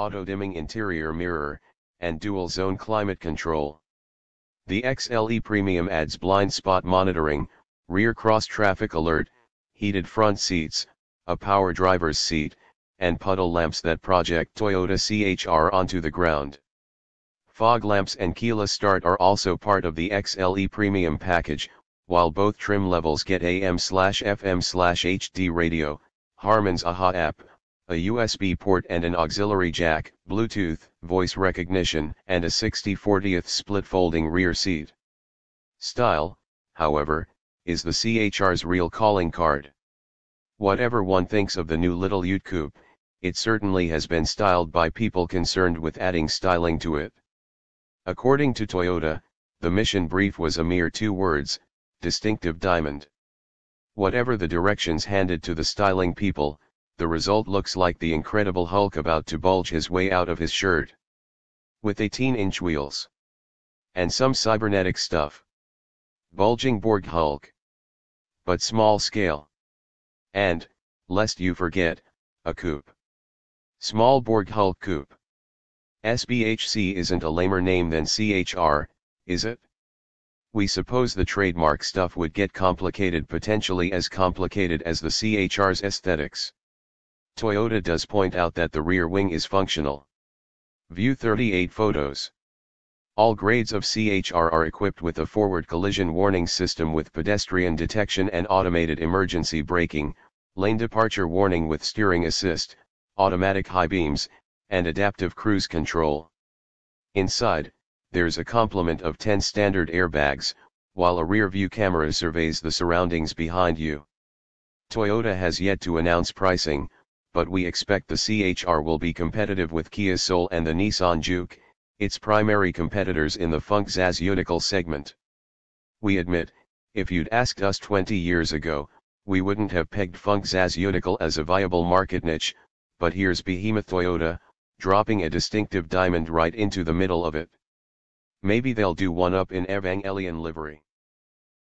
auto-dimming interior mirror, and dual-zone climate control. The XLE Premium adds blind spot monitoring, rear cross-traffic alert, heated front seats, a power driver's seat, and puddle lamps that project Toyota CHR onto the ground. Fog lamps and keyless start are also part of the XLE Premium package, while both trim levels get AM/FM/HD radio, Harman's AHA app, a USB port and an auxiliary jack, Bluetooth, voice recognition, and a 60/40th split folding rear seat. Style, however, is the CHR's real calling card. Whatever one thinks of the new little Ute coupe, it certainly has been styled by people concerned with adding styling to it. According to Toyota, the mission brief was a mere 2 words, distinctive diamond. Whatever the directions handed to the styling people, the result looks like the Incredible Hulk about to bulge his way out of his shirt. With 18-inch wheels. And some cybernetic stuff. Bulging Borg Hulk. But small scale. And, lest you forget, a coupe. Small Borg Hulk coupe. SBHC isn't a lamer name than CHR, is it? We suppose the trademark stuff would get complicated, potentially as complicated as the CHR's aesthetics. Toyota does point out that the rear wing is functional. View 38 photos. All grades of CHR are equipped with a forward collision warning system with pedestrian detection and automated emergency braking, lane departure warning with steering assist, automatic high beams, and adaptive cruise control. Inside, there's a complement of 10 standard airbags, while a rear-view camera surveys the surroundings behind you. Toyota has yet to announce pricing, but we expect the CHR will be competitive with Kia Soul and the Nissan Juke, its primary competitors in the funkzazyutical segment. We admit, if you'd asked us 20 years ago, we wouldn't have pegged funkzazyutical as a viable market niche, but here's behemoth Toyota, dropping a distinctive diamond right into the middle of it. Maybe they'll do one up in Evangelion livery.